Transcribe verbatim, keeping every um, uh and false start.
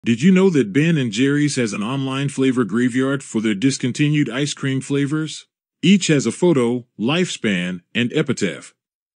Did you know that Ben and Jerry's has an online flavor graveyard for their discontinued ice cream flavors? Each has a photo, lifespan, and epitaph.